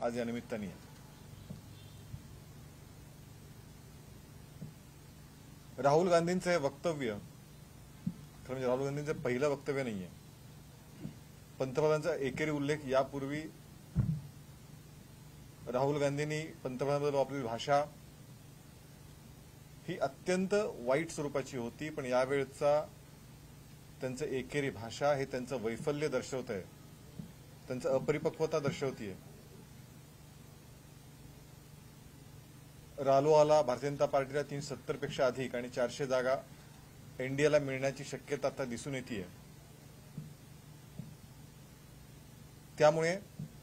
आज या निमित्ताने आहे. राहुल गांधींचं हे वक्तव्य खरं म्हणजे राहुल गांधींचं पहिलं वक्तव्य नाहीये. पंतप्रधानांचा एकेरी उल्लेख यापूर्वी राहुल गांधींनी पंतप्रधानांबद्दल वापरलेली भाषा ही अत्यंत वाईट स्वरूपाची होती. पण यावेळचा त्यांचं एकेरी भाषा हे त्यांचं वैफल्य दर्शवत आहे, त्यांचं अपरिपक्वता दर्शवतीये. रालोआला, भारतीय जनता पार्टीला 370 पेक्षा अधिक आणि 400 जागा एनडीएला मिळण्याची शक्यता आता दिसून येते. त्यामुळे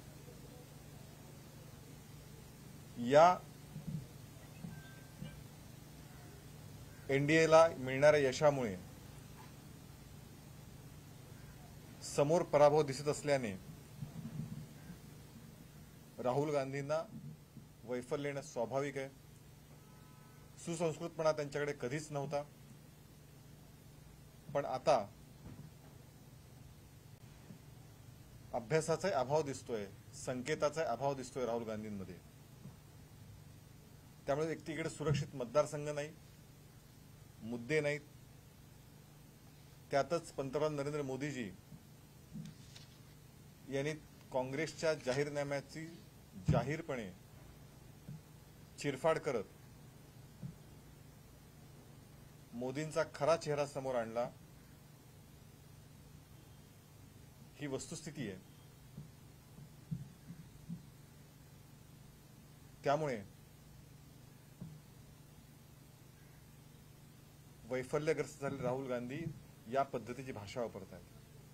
या एनडीएला मिळणाऱ्या यशामुळे समोर पराभव दिसत असल्याने राहुल गांधींना वैफल्य येणं स्वाभाविक आहे. सुसंस्कृतपणा त्यांच्याकडे कधीच नव्हता. पण आता अभ्यासाचा अभाव दिसतोय, संकेताचा अभाव दिसतोय राहुल गांधींमध्ये. त्यामुळे एकटीकडे सुरक्षित मतदारसंघ नाही, मुद्दे नाहीत. त्यातच पंतप्रधान नरेंद्र मोदीजी यांनी काँग्रेसच्या जाहीरनाम्याची जाहीरपणे चिरफाड करत मोदींचा खरा चेहरा समोर आणला. ही वस्तुस्थिती आहे. त्यामुळे वैफल्यग्रस्त झालेले राहुल गांधी या पद्धतीची भाषा वापरत आहेत.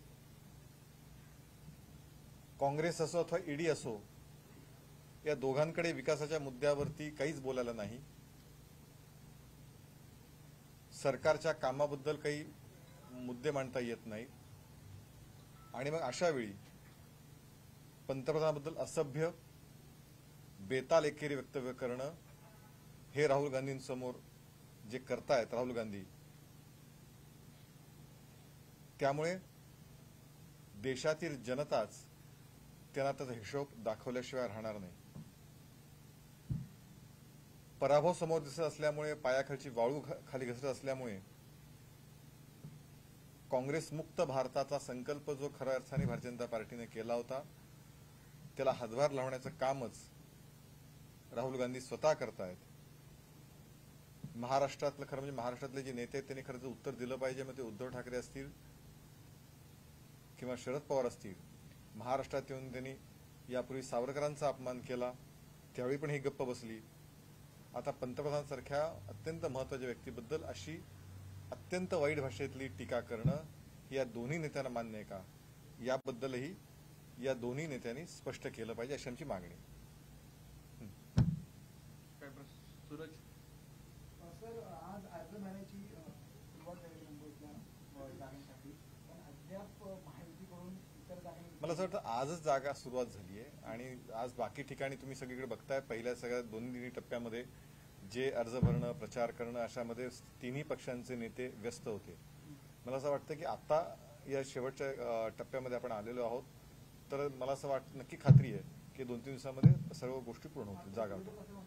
काँग्रेस असो अथवा ईडी असो, या दोघांकडे विकासाच्या मुद्द्यावरती काहीच बोलायला नाही. सरकारच्या कामाबद्दल काही मुद्दे मांडता येत नाहीत. आणि मग अशा वेळी पंतप्रधानाबद्दल असभ्य, बेताल एकेरी वक्तव्य करणं हे राहुल गांधींसमोर जे करतायत राहुल गांधी, त्यामुळे देशातील जनताच त्यांना त्याचा हिशोब दाखवल्याशिवाय राहणार नाही. पराभव समोर दिसत असल्यामुळे, पायाखालची वाळू खाली घसरत असल्यामुळे काँग्रेस मुक्त भारताचा संकल्प जो खऱ्या अर्थाने भारतीय जनता पार्टीने केला होता त्याला हातभार लावण्याचं कामच राहुल गांधी स्वतः करतायत. महाराष्ट्रातलं खरं म्हणजे महाराष्ट्रातले जे नेते आहेत त्यांनी खरंच उत्तर दिलं पाहिजे. मग ते उद्धव ठाकरे असतील किंवा शरद पवार असतील. महाराष्ट्रात येऊन त्यांनी यापूर्वी सावरकरांचा अपमान केला, त्यावेळी पण ही गप्प बसली. आता पंतप्रधानांसारख्या अत्यंत महत्वाच्या व्यक्तीबद्दल अशी अत्यंत वाईट भाषेतली टीका करणं या दोन्ही नेत्यांना मान्य आहे का, याबद्दलही या दोन्ही नेत्यांनी स्पष्ट केलं पाहिजे, अशी आमची मागणी. सूरज सर, आज अर्ज भरण्याची सुरुवात झाली मुंबईतल्या जागांसाठी, पण अद्याप महायुतीकडून इतर जागांची मला असं वाटतं आजच जागा सुरुवात झाली आहे. आणि आज बाकी ठिकाणी तुम्ही सगळीकडे बघताय, पहिल्या सगळ्या दोन्ही टप्प्यामध्ये जे अर्ज भरणं, प्रचार करणं अशामध्ये तिन्ही पक्षांचे नेते व्यस्त होते. मला असं वाटतं की आता या शेवटच्या टप्प्यामध्ये आपण आलेलो आहोत, तर मला असं नक्की खात्री आहे की 2-3 दिवसामध्ये सर्व गोष्टी पूर्ण होतील. जागा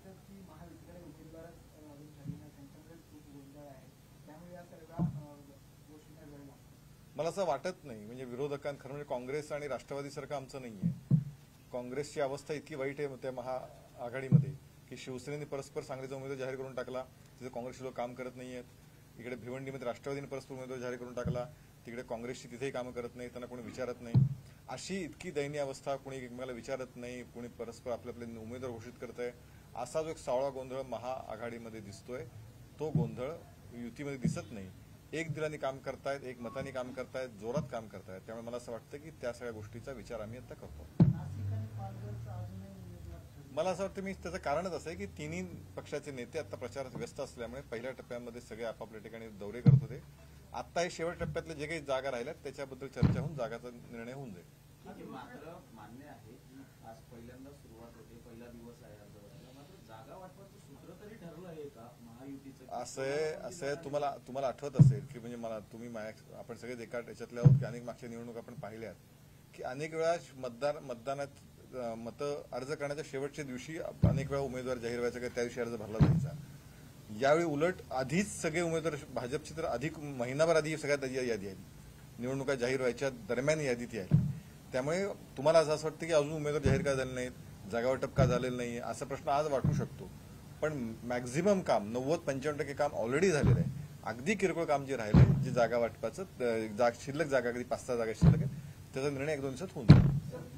मला असं वाटत नाही. म्हणजे विरोधकांना, म्हणजे काँग्रेस आणि राष्ट्रवादीसारखं आमचं नाहीये. काँग्रेसची अवस्था इतकी वाईट आहे त्या महाआघाडीमध्ये की शिवसेनेने परस्पर सांगलीचा उमेदवार जाहीर करून टाकला, तिथे काँग्रेसची लोक काम करत नाहीयेत. इकडे भिवंडीमध्ये राष्ट्रवादीने परस्पर उमेदवार जाहीर करून टाकला, तिकडे काँग्रेसची तिथेही कामं करत नाही, त्यांना कोणी विचारत नाही. अशी इतकी दयनीय अवस्था, कोणी एकमेकाला विचारत नाही, कोणी परस्पर आपले आपले उमेदवार घोषित करत आहे. असा जो एक सावळा गोंधळ महाआघाडीमध्ये दिसतोय, तो गोंधळ युतीमध्ये दिसत नाही. एक दिलाने काम करतायत, एक मताने काम करतायत, जोरात काम करतायत. त्यामुळे मला असं वाटतं की त्या सगळ्या गोष्टीचा विचार आम्ही आता करतो. मला असं वाटतं त्याचं कारणच असं आहे की तिन्ही पक्षाचे नेते आता प्रचारात व्यस्त असल्यामुळे पहिल्या टप्प्यामध्ये सगळे आपापल्या ठिकाणी दौरे करत होते. आता हे शेवट टप्प्यातले जे काही जागा राहिल्यात त्याच्याबद्दल चर्चा होऊन जागाचा निर्णय होऊन जाईल. मात्र मान्य आहे की आज पहिल्यांदा सुरुवात होते, पहिला दिवस आहे अर्ज भरायला, मात्र जागा वाटपाचं सूत्र तरी ठरलं आहे का महायुतीचं? असं तुम्हाला आठवत असेल की म्हणजे मला आपण सगळेच एका याच्यातले आहोत की अनेक मागच्या निवडणूक आपण पाहिल्यात की अनेक वेळा मतदानात मतं अर्ज करण्याच्या शेवटच्या दिवशी अनेक वेळा उमेदवार जाहीर व्हायचा की त्या दिवशी अर्ज भरला जायचा. यावेळी उलट आधीच सगळे उमेदवार, भाजपची तर अधिक महिनाभर आधी सगळ्यात आधी यादी आली, निवडणुका जाहीर व्हायच्या दरम्यान यादी ती आली. त्यामुळे तुम्हाला असं वाटतं की अजून उमेदवार जाहीर का झाले नाहीत, जागावाटप का झालेलं नाही, असा प्रश्न आज वाटू शकतो. पण मॅक्झिमम काम 90-95% काम ऑलरेडी झालेलं आहे. अगदी किरकोळ काम जे राहिलंय, जे जागा वाटपाचं शिल्लक जागा, अगदी 5-6 जागा शिल्लक आहेत, त्याचा निर्णय 1-2 दिवसात होऊन जाईल.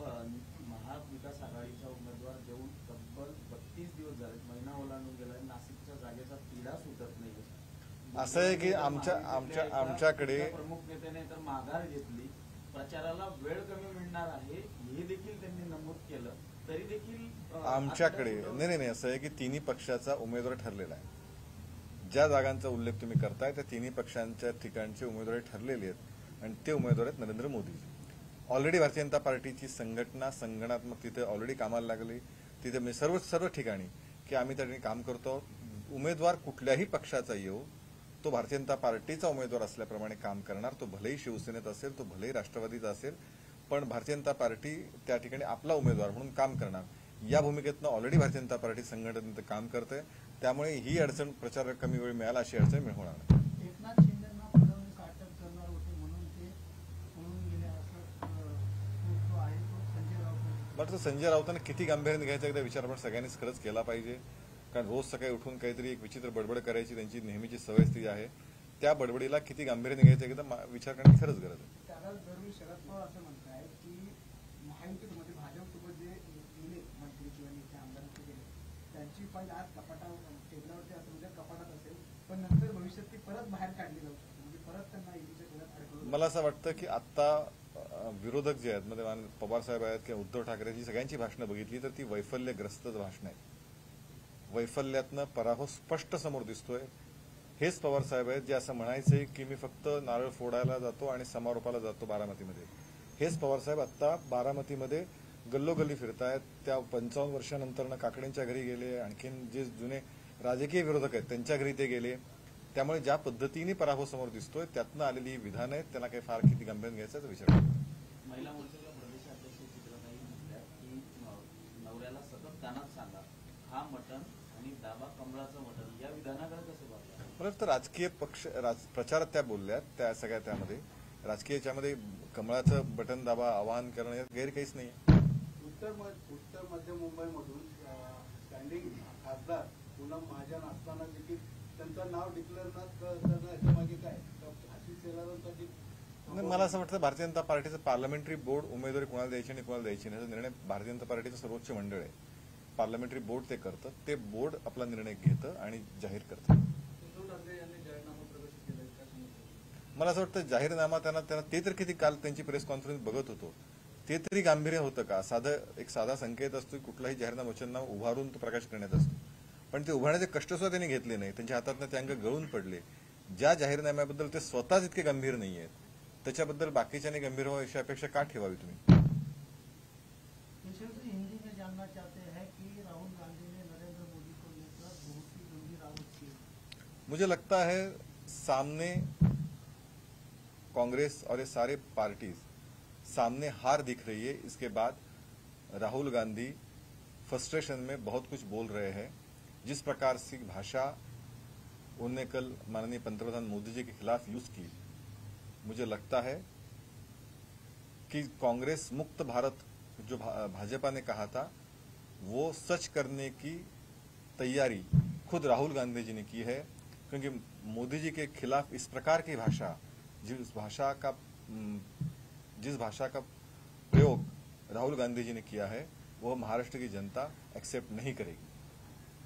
महाविकास आघाडीचा उमेदवार देऊन तब्बल 32 दिवस झाले, महिना ओलांडून गेलाय, नाशिकच्या जागेचा तिढा सुटत नाही. असं आहे की आमच्याकडे प्रमुख नेत्याने तर माघार घेतली, प्रचाराला वेळ कमी मिळणार आहे हे देखील त्यांनी नमूद केलं, तरी देखील आमच्याकडे नाही असं आहे की तिन्ही पक्षाचा उमेदवार ठरलेला आहे. ज्या जागांचा उल्लेख तुम्ही करताय त्या तिन्ही पक्षांच्या ठिकाणचे उमेदवार ठरलेले आहेत आणि ते उमेदवार आहेत नरेंद्र मोदीजी. ऑलरेडी भारतीय जनता पार्टीची संघटना संगणनात्मक तिथे ऑलरेडी कामाला लागली, तिथे म्हणजे सर्व ठिकाणी की आम्ही त्या ठिकाणी काम करतो. उमेदवार कुठल्याही पक्षाचा येऊ, तो भारतीय जनता पार्टीचा उमेदवार असल्याप्रमाणे काम करणार. तो भलेही शिवसेनेत असेल, तो भलेही राष्ट्रवादीत असेल, पण भारतीय जनता पार्टी त्या ठिकाणी आपला उमेदवार म्हणून काम करणार. या भूमिकेतनं ऑलरेडी भारतीय जनता पार्टी संघटनेत काम करते. त्यामुळे ही अडचण, प्रचार कमी वेळ मिळाला अशी अडचण होणार नाही. एकनाथ शिंदेंना फडणवीस अटक करणार होते म्हणून ते पळून गेले असं जो आहे तो संजय राऊत. मात्र संजय राऊतांना किती गांभीर्याने घ्यायचा एकदा विचार आपण सगळ्यांनीच खरंच केला पाहिजे. कारण रोज सकाळी उठून काहीतरी एक विचित्र बडबड करायची त्यांची नेहमीची सवय स्थिती आहे. त्या बडबडीला किती गांभीर्याने घ्यायचं एकदा विचार करण्याची खरंच गरज आहे. त्याला जरूर शरद पवार असं म्हणताय की महायुतीमध्ये भाजपसोबत जे गेले मंत्री किंवा नेते आमदार गेले त्यांची फाईल आज टेबलावरती असेल, उद्या कपाटात असेल, पण नंतर भविष्यात ती परत बाहेर काढली जाऊ शकते, म्हणजे परत त्यांना ईडीच्या घरात अडकवलं. मला असं वाटतं की आता विरोधक जे आहेत, म्हणजे पवार साहेब आहेत किंवा उद्धव ठाकरेची सगळ्यांची भाषणं बघितली तर ती वैफल्यग्रस्तच भाषणं आहेत. वैफल्यातनं पराभव स्पष्ट समोर दिसतोय. हेच पवार साहेब आहेत जे असं म्हणायचे की मी फक्त नारळ फोडायला जातो आणि समारोपाला जातो बारामतीमध्ये. हेच पवार साहेब आता बारामतीमध्ये गल्लोगल्ली फिरतायत. त्या 55 वर्षानंतर काकडेंच्या घरी गेले, आणखीन जे जुने राजकीय विरोधक आहेत त्यांच्या घरी ते गेले. त्यामुळे ज्या पद्धतीने पराभव समोर दिसतोय त्यातनं आलेली ही विधानं आहेत, त्यांना काही फार किती गंभीर घ्यायचा विचार करतो. महिला मोर्चाच्या प्रदेशाध्यक्ष चित्रताई म्हटल्या की नवऱ्याला सतत कानात सांगा हा मटण आणि दाबा कमळाचं मटण, या विधानाकडे कसं पाहता? मला वाटतं राजकीय पक्ष प्रचारात त्या बोलल्यात, त्या सगळ्या त्यामध्ये राजकीयच्यामध्ये कमळाचं बटन दाबा आवाहन करणं यात गैर काहीच नाही. उत्तर मध्य मुंबईमधून स्टँडिंग खासदार पूनम महाजन असताना देखील त्यांचं नाव डिक्लेअर न करणं याच्या मागे काय? आशिष शेलारांसाठी मला असं वाटतं भारतीय जनता पार्टीचं पार्लमेंटरी बोर्ड उमेदवारी कोणाला द्यायची आणि कोणाला द्यायची नाही, निर्णय भारतीय जनता पार्टीचं सर्वोच्च मंडळ आहे. पार्लमेंटरी बोर्ड ते करतं, ते बोर्ड आपला निर्णय घेतं आणि जाहीर करतं. उद्धव ठाकरे यांनी जाहीरनामा प्रकाशित केला का? मला असं वाटतं जाहीरनामा त्यांना ते तर किती काल त्यांची प्रेस कॉन्फरन्स बघत होतो, ते तरी गांभीर्य होतं का? एक साधा संकेत असतो, कुठलाही जाहीरनामा वचननामा उभारून तो प्रकाश करण्यात असतो, पण ते उभारण्याचे कष्ट सुद्धा त्यांनी घेतले नाही. त्यांच्या हातातनं ते अंग गळून पडले. ज्या जाहीरनाम्याबद्दल ते स्वतःच इतके गंभीर नाही आहेत त्याच्याबद्दल बाकीच्याने गंभीर व्हावं अशी अपेक्षा का ठेवावी तुम्ही? हिंदी में जानना चाहते हैं कि राहुल गांधी ने नरेंद्र मोदी को लेकर बहुत ही गंभीर आरोप किए. मुझे लगता है सामने कांग्रेस और ये सारे पार्टीज सामने हार दिख रही है. इसके बाद राहुल गांधी फ्रस्ट्रेशन में बहुत कुछ बोल रहे हैं. जिस प्रकार से भाषा उन्होंने कल माननीय पंतप्रधान मोदी जी के खिलाफ यूज की, मुझे लगता है कि कांग्रेस मुक्त भारत जो भाजपा ने कहा था वो सच करने की तैयारी खुद राहुल गांधी जी ने की है. क्योंकि मोदी जी के खिलाफ इस प्रकार की भाषा, जिस भाषा का प्रयोग राहुल गांधी जी ने किया है वो महाराष्ट्र की जनता एक्सेप्ट नहीं करेगी.